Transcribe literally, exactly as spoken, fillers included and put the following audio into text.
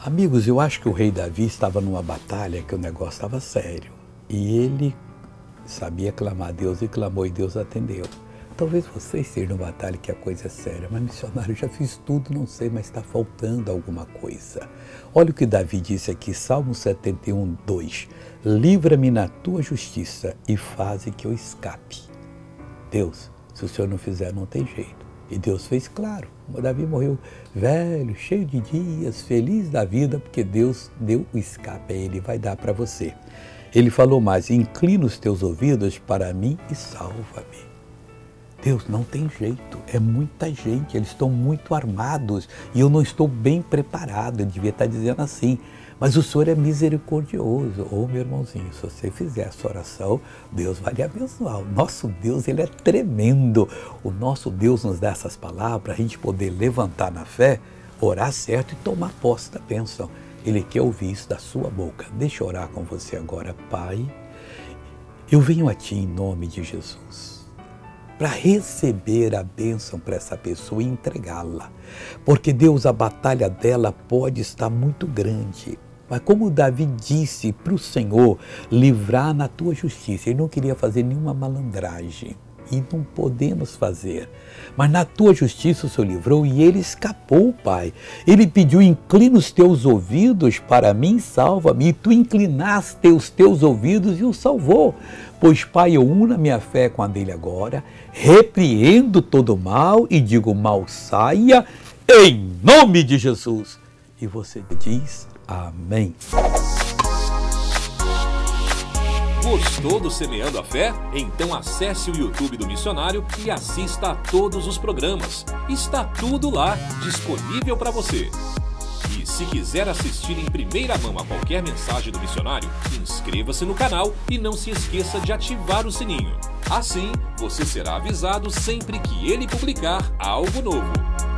Amigos, eu acho que o rei Davi estava numa batalha que o negócio estava sério. E ele sabia clamar a Deus e clamou e Deus atendeu. Talvez você esteja numa batalha que a coisa é séria, mas missionário, eu já fiz tudo, não sei, mas está faltando alguma coisa. Olha o que Davi disse aqui, Salmo setenta e um, dois. Livra-me na tua justiça e faze que eu escape. Deus, se o Senhor não fizer, não tem jeito. E Deus fez claro. O Davi morreu velho, cheio de dias, feliz da vida, porque Deus deu o escape a ele, vai dar para você. Ele falou mais, inclina os teus ouvidos para mim e salva-me. Deus, não tem jeito, é muita gente, eles estão muito armados e eu não estou bem preparado, ele devia estar dizendo assim, mas o Senhor é misericordioso. Ô, meu irmãozinho, se você fizer essa oração, Deus vai lhe abençoar. O nosso Deus, ele é tremendo. O nosso Deus nos dá essas palavras para a gente poder levantar na fé, orar certo e tomar posse da bênção. Ele quer ouvir isso da sua boca. Deixa eu orar com você agora, Pai. Eu venho a Ti em nome de Jesus, para receber a bênção para essa pessoa e entregá-la. Porque, Deus, a batalha dela pode estar muito grande. Mas como Davi disse para o Senhor, livrar na tua justiça. Ele não queria fazer nenhuma malandragem. E não podemos fazer. Mas na tua justiça o Senhor livrou e ele escapou, Pai. Ele pediu, inclina os teus ouvidos para mim, salva-me. E tu inclinaste os teus ouvidos e o salvou. Pois, Pai, eu uno a minha fé com a dele agora, repreendo todo o mal e digo, mal saia, em nome de Jesus. E você diz, amém. Gostou do Semeando a Fé? Então acesse o YouTube do Missionário e assista a todos os programas. Está tudo lá, disponível para você. E se quiser assistir em primeira mão a qualquer mensagem do Missionário, inscreva-se no canal e não se esqueça de ativar o sininho. Assim, você será avisado sempre que ele publicar algo novo.